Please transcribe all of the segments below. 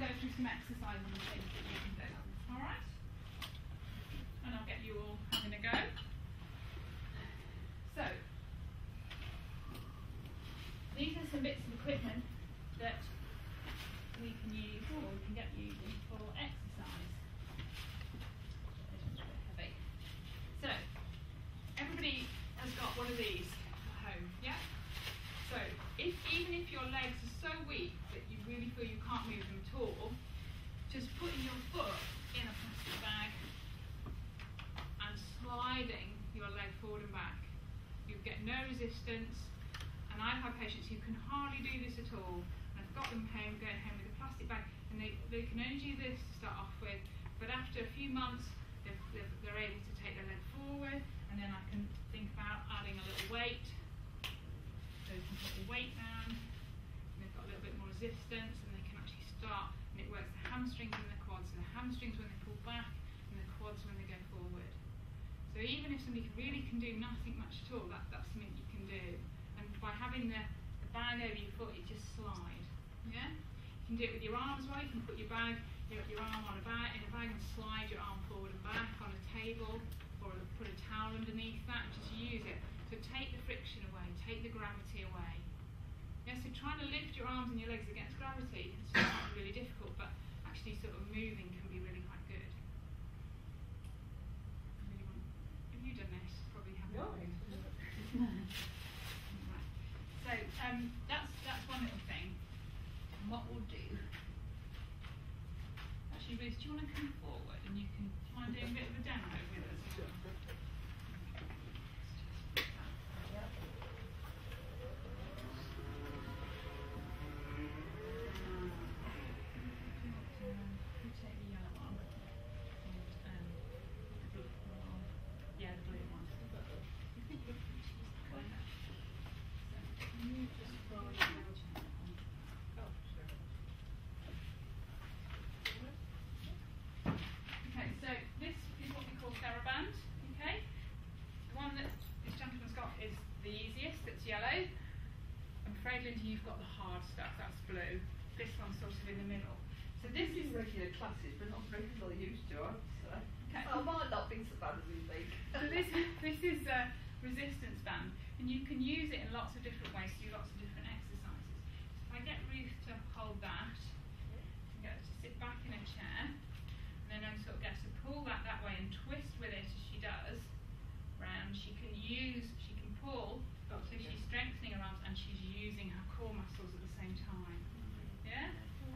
go through some exercises and things that you can do. Alright? And I'll get you all having a go. So, these are some bits of equipment that we can use, or we can get using for exercise. It's a bit heavy. So, everybody has got one of these at home, yeah? So, even if your legs are so weak that you really feel you can't move them at all, just putting your foot in a plastic bag and sliding your leg forward and back. You get no resistance, and I've had patients who can hardly do this at all, and I've got them home, going home with a plastic bag, and they can only do this to start off with, but after a few months they're able to take their leg forward, and then I can think about adding a little weight. So they can put the weight down, and they've got a little bit more resistance, and they can actually start, and it works the hamstrings and the quads, and the hamstrings when they pull back, and the quads when they go forward. So even if somebody really can do nothing much at all, that's something you can do. And by having the bag over your foot, you just slide. Yeah? You can do it with your arm as well. You can put your arm on in a bag and slide your arm forward and back on a table, or put a towel underneath that and just use it. So take the friction away, take the gravity away. Yeah, so trying to lift your arms and your legs against gravity is really difficult, but actually sort of moving can be really quite good. Have you done this? Probably haven't. No. Right. So that's one little thing. And what we'll do, actually, Ruth, do you want to come forward and you can try and do a bit of a demo with us? Yellow. I'm afraid, Linda, you've got the hard stuff, that's blue. This one's sort of in the middle. So this is regular classes, but not regularly used to, I'd say. Okay. I might not be so bad as we think. So this is a resistance band, and you can use it in lots of different ways to do lots of different exercises. So if I get Ruth to hold that, and get her to sit back in a chair, and then I sort of get her to pull that way and twist with it as she does round. She can pull. So she's strengthening her arms and she's using her core muscles at the same time. Yeah?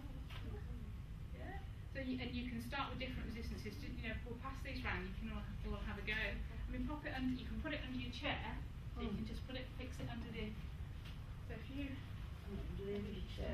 Yeah? So you can start with different resistances. We'll pass these round, you can all have a go. I mean, pop it under, you can put it under your chair, so you can just fix it under the, so if you put it under your chair.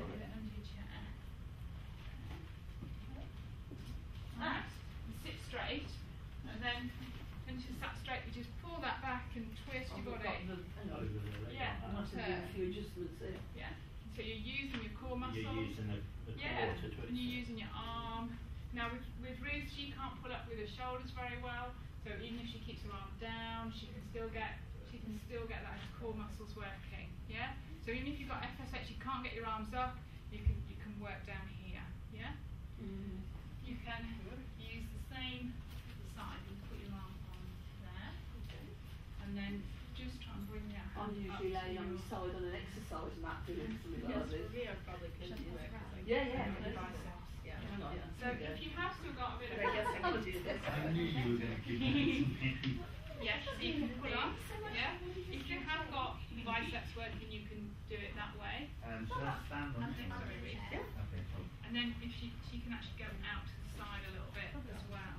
Right, and sit straight, and then when she's sat straight, you just pull that back and twist your body. Yeah, I must have done a few adjustments there. Yeah. So you're using your core muscles. You're using the core to twist. And you're using your arm. Now with Ruth, she can't pull up with her shoulders very well. So even if she keeps her arm down, she can still get that core muscles working. Yeah. So even if you've got FSH, you can't get your arms up. You can work down here. Yeah. Mm. You can use the same side. You can put your arm on there, and then just try and bring that hand I'm usually up laying on my side on an exercise mat doing something like this. Yeah, probably could do it. Yeah. So if you have still got a bit of I guess I could do this. I knew you were going to give me something. yeah, so you can pull up. Yeah. If you have got biceps working, you can do it that way. Should I stand on it? Sorry, Ruth. Yeah. Okay, cool. And then if she can actually go out to the side a little bit as well.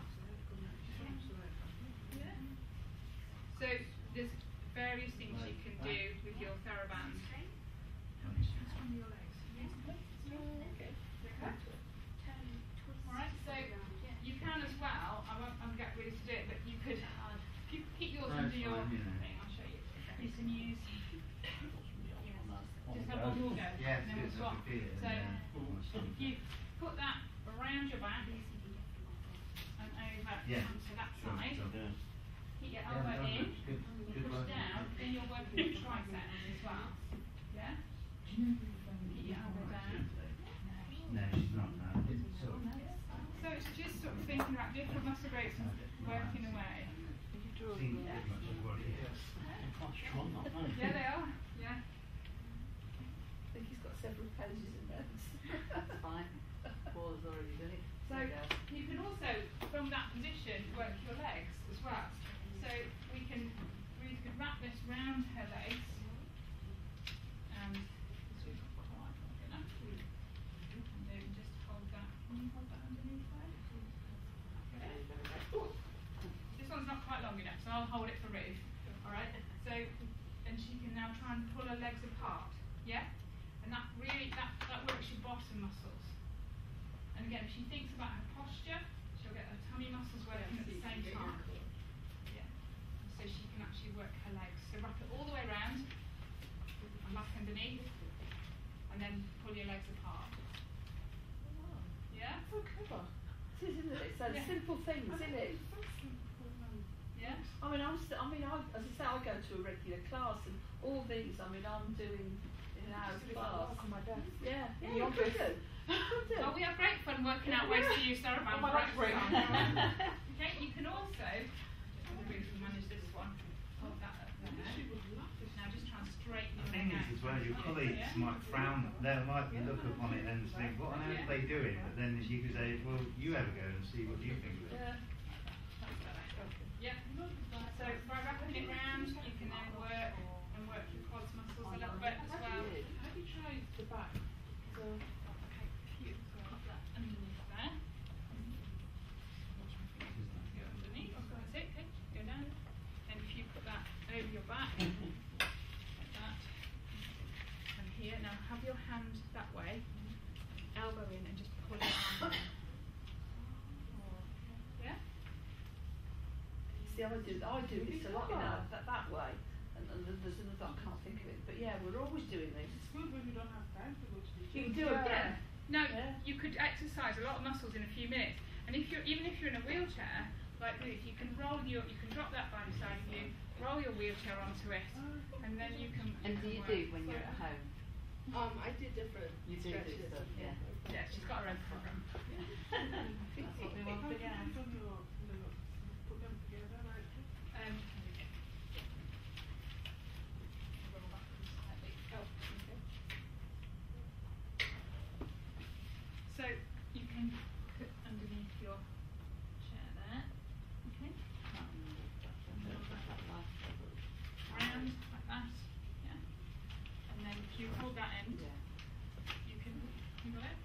Yeah. So there's various things you can do with your TheraBand. From your legs. Okay. Alright, so you can as well, I won't get ready to do it, but you could keep yours under your thing, I'll show you. You can use, just have one more go, Yes, and then we'll swap. So you put that around your back and over onto that side. Keep your elbow in, push down, then you're working your triceps as well. Yeah? Keep your elbow down. No, she's not now. So it's just sort of thinking about different muscle groups and working away. Seems pretty much like what it is. They're quite strong, aren't they? Yeah, they are. Yeah. I think he's got several pages in there. That's fine. Paul's already done it. So you can also, from that position, work your legs as well. So we can wrap this round her legs, and this is quite long enough. And then just hold that. Can you hold that underneath there? Okay. This one's not quite long enough, so I'll hold it for Ruth. All right. So, and she can now try and pull her legs apart. Yeah. And that really that works your bottom muscles. And again, if she thinks about her posture, she'll get her tummy muscles working at the same time. Yeah. So she can actually work her legs. So wrap it all the way around and back underneath, and then pull your legs apart. Yeah? So clever. It is, isn't it? So simple things, isn't it? Yeah? I mean, as I say, I go to a regular class, and all these, I mean, I'm doing in an hour's class. On my desk. Yeah, In you the could office. do. You could do. Well, we have great fun working out ways to use Saraband On my for lunch break. exercise. Okay, you can also, we can manage this one, hold that up there. Now just try and straighten The your thing leg is, out. as well, your colleagues might frown, they might look upon it and think, what on earth are they doing? But then you could say, well, you have a go and see what you think of it. Yeah. Yeah. So by wrapping it round, you can then work your quads muscles a little bit as well. Have you tried the back? So, Okay, if you put that underneath there. Go underneath. That's it. Okay. Go down. And if you put that over your back, like that, and here. Now have your hand that way, elbow in, and just pull your arm in. Yeah. See, I do this a lot, you know, that way. And there's another, I can't think of it. But yeah, we're always doing this. it's good when you don't have time to go to the You gym. can do it, Yeah. Now Yeah. you could exercise a lot of muscles in a few minutes, and even if you're in a wheelchair, like this, you can drop that by the side of you, roll your wheelchair onto it, and then you can. And do you work. do when you're at home? I did different You do stretches. stuff, yeah. Yeah, she's got her own program. That's what we want to get. Put them together, right? Roll backwards slightly. Oh, okay. So you can put underneath your chair there. Okay. Round like that. Yeah. And then if you hold that end, you can got it.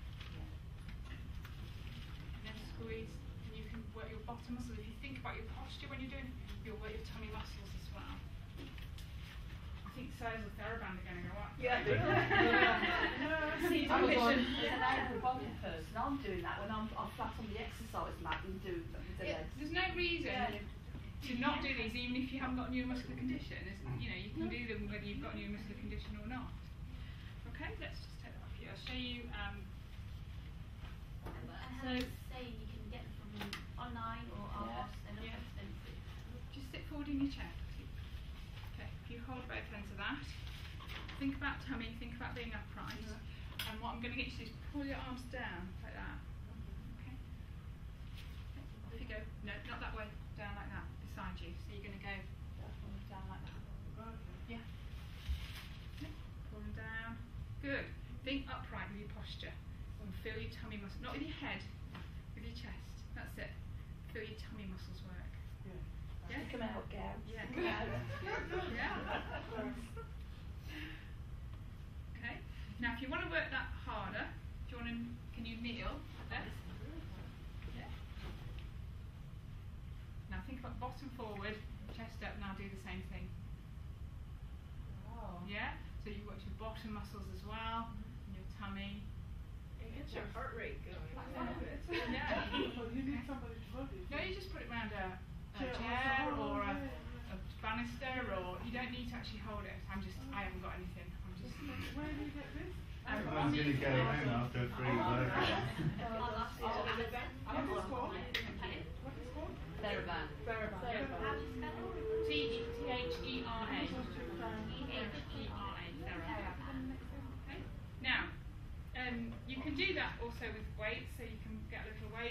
And then squeeze, and you can work your bottom muscles. If you think about your posture when you're doing, you'll work your tummy muscles as well. I think sales of Theraband are going to go up. Yeah. See, I'm as going- an able-bodied person, I'm doing that when I'm flat on the exercise mat and do the legs. There's no reason Yeah. to not do these, even if you haven't got a neuromuscular condition. You know, you can do them whether you've got a neuromuscular condition or not. Okay, let's just take that off you. I'll show you. I heard saying you can get them from online or Yeah. off, they're not Yeah. expensive. Just sit forward in your chair. Okay, if you hold both ends of that, think about tummy, think about being upright. And what I'm going to get you to do is pull your arms down like that. Okay. Off you go. No, not that way. Down like that, beside you. So you're going to go down like that. Yeah. Okay. Pull them down. Good. Think upright with your posture. And feel your tummy muscles. Not with your head, with your chest. That's it. Feel your tummy muscles work. Yeah? Come out, Gav. Yeah. Come out. Yeah. Okay. Now, if you want to work that harder, can you kneel like this? Yeah. Now think about bottom forward, chest up. Now do the same thing. Oh. Yeah. So you work your bottom muscles as well, and your tummy. It gets your heart rate going. Yeah. So you need somebody to hold it. No, you just put it around a Chair, chair oh, or a yeah. banister, or you don't need to actually hold it. I haven't got anything. I'm just. Where do you get this? Everyone's going to go home after a free workout. I'll ask you to do that. What is it called? Okay. What is it called? Theraband. Yeah. How do you spell it? Thera. Thera. Okay. Now, you can do that also with weights, so you can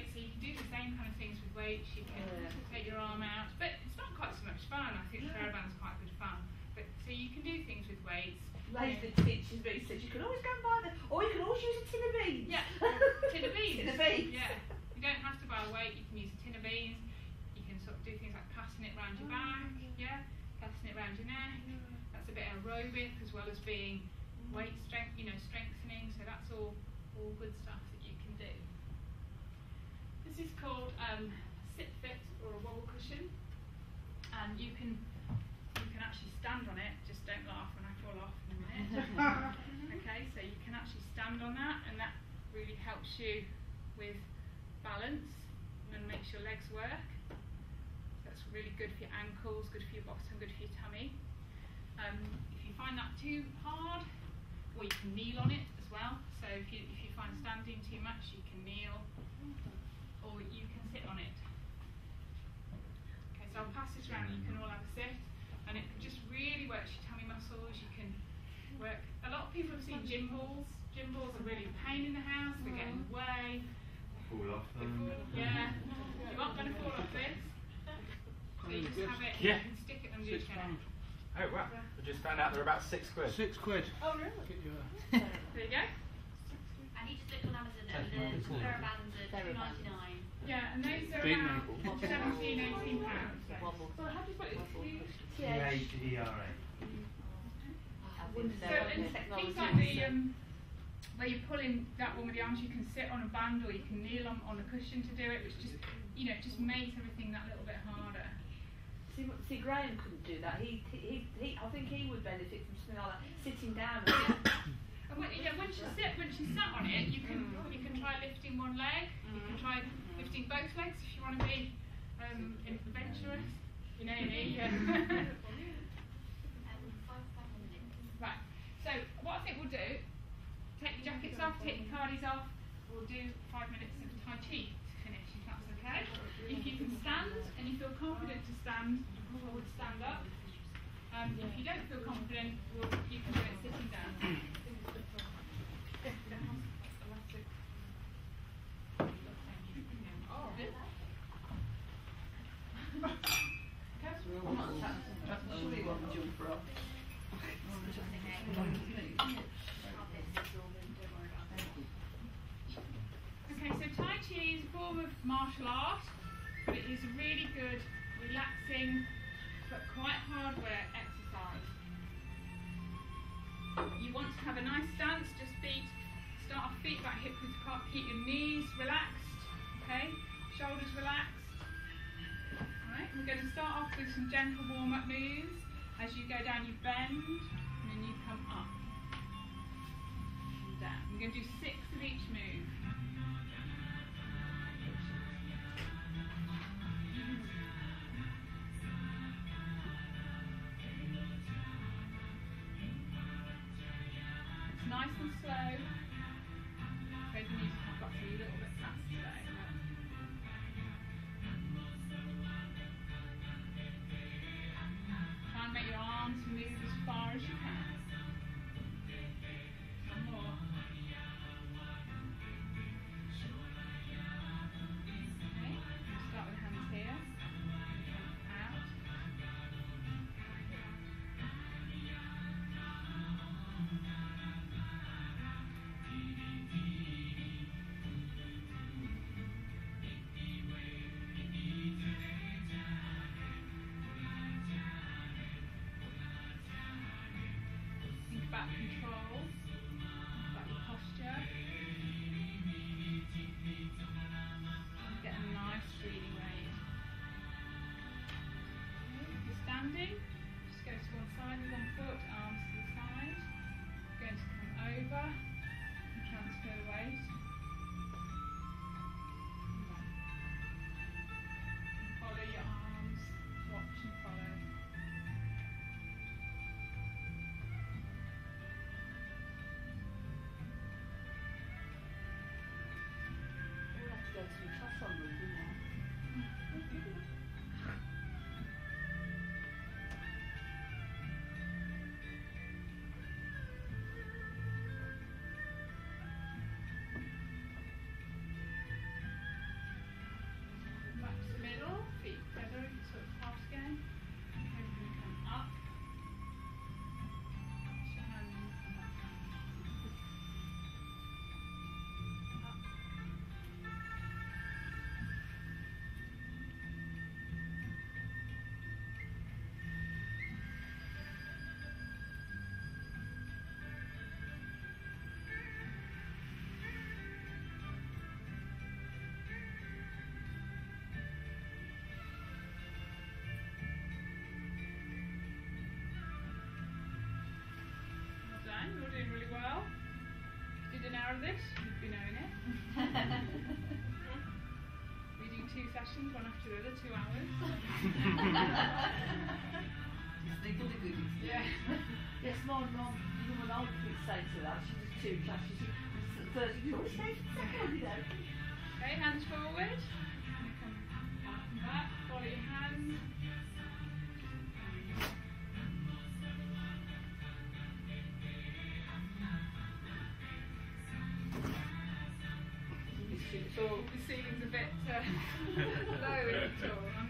weights, so you can do the same kind of things with weights. You can take your arm out, but it's not quite so much fun. I think Theraband's quite good fun. But so you can do things with weights. Like the teachers me said, you can always go and buy them, or you can always use a tin of beans. Yeah, tin of beans. Tin of beans. Yeah, you don't have to buy a weight. You can use a tin of beans. You can sort of do things like passing it around your back. Yeah, passing it around your neck. That's a bit aerobic as well as being weight strength. Strengthening. So that's all good stuff that you can do. This is called sit fit or a wobble cushion, and you can actually stand on it. Just don't laugh when I fall off in a minute. Okay, so you can actually stand on that, and that really helps you with balance and makes your legs work. That's really good for your ankles, good for your bottom, good for your tummy. If you find that too hard, or you can kneel on it as well. So if you find standing too much, you can kneel, or you can sit on it. Okay, so I'll pass this around and you can all have a sit, and it just really works your tummy muscles. You can work. A lot of people have seen gym balls. Gym balls are really a pain in the house. They get in the way. Fall off them. Yeah. You aren't going to fall off this. So you just have it. Yeah. You can stick it under your chin. Oh wow! I just found out they're about £6. £6. Oh really? Get you There you go. And you just looked on Amazon at the Therabands at £2.99. Yeah, and those are Big about maple. £17, £18. So. Wobble. So how do you put it? T-H-E-R-A. So and things like the where you're pulling that one with the arms, you can sit on a band or you can kneel on a cushion to do it, which just just makes everything that little bit harder. See, Graham couldn't do that. He I think he would benefit from something like that, sitting down. And once you sat on it, you can try lifting one leg. You can try lifting both legs if you want to be adventurous. Right. So what I think we'll do, take your jackets off, take your cardies off. We'll do 5 minutes of Tai Chi to finish, if that's okay. If you can stand and you feel confident to stand, I would stand up. If you don't feel confident, you can do it sitting down. Okay, so Tai Chi is a form of martial art, but it is a really good, relaxing, but quite hard work exercise. You want to have a nice stance, start off feet back, hip width apart, keep your knees relaxed, okay, shoulders relaxed. Alright, we're going to start off with some gentle warm-up moves. As you go down, you bend, and then you come up and down. We're going to do 6 of each move. It's nice and slow. Okay, the music I've got to be a little bit fast today. Try and make your arms move as far as you can. One more. Okay, we'll start with hands here. Out. Think about control, about your posture. Get a nice breathing rate. Okay, if you're standing, just go to one side with one foot, arms to the side. Going to come over and transfer the weight. And follow your arms, watch and follow. We'll have to go to the class on Monday now. proud of this. You'd be knowing it. We do 2 sessions, one after the other, 2 hours. Yeah. Yes, my mum, the woman I would say to that, she did 2 classes. The first, you always say the second, you know. Okay, hands forward. Come up and back, follow your hands. The ceiling's a bit low, isn't it?